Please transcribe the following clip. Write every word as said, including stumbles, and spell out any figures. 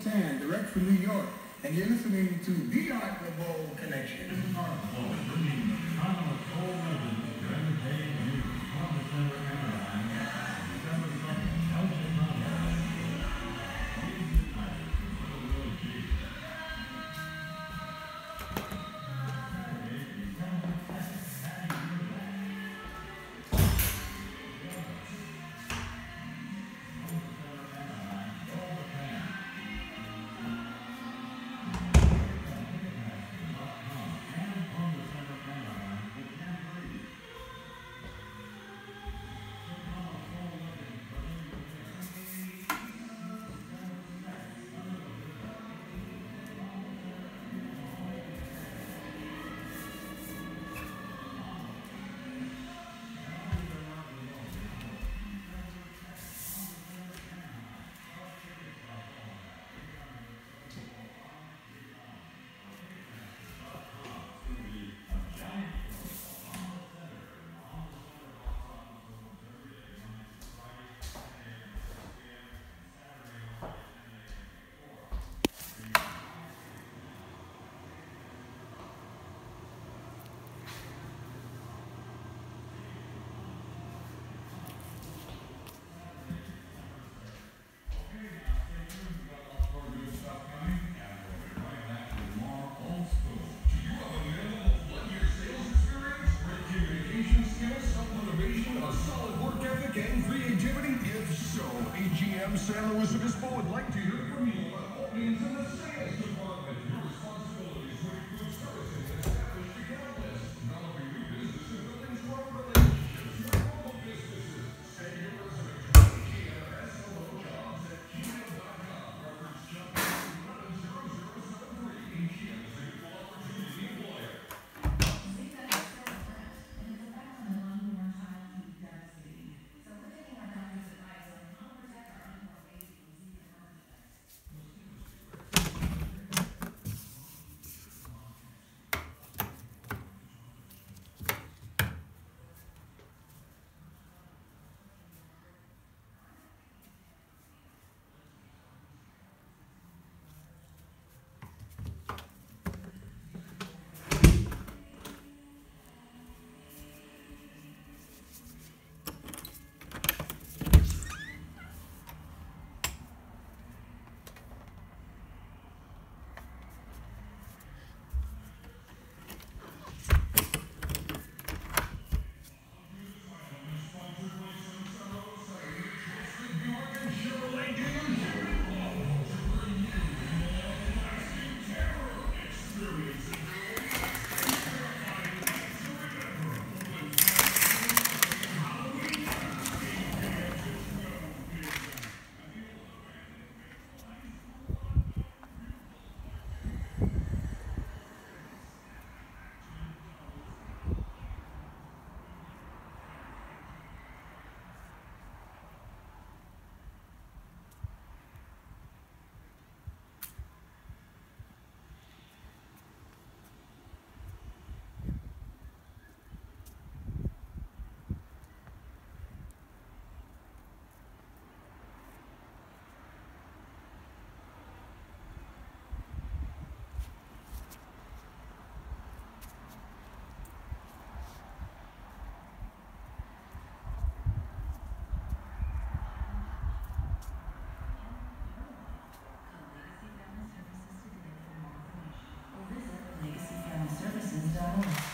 Tan, direct from New York, and you're listening to the Artful Bowl Connection. This is Artful Bowl, bringing Chicago Soul legends to entertain you from the Center Anaheim, December second, El Chicago. San Luis Obispo would like to hear from you about openings in the sales department. Your responsibilities would include services established account lists, developing new business and building strong relationships with local businesses. Send your resume to G M S Hello Jobs at gmail dot com. Reference Chuck eleven zero zero seven three. G M is a equal opportunity employer. Legacy Family Services dot org.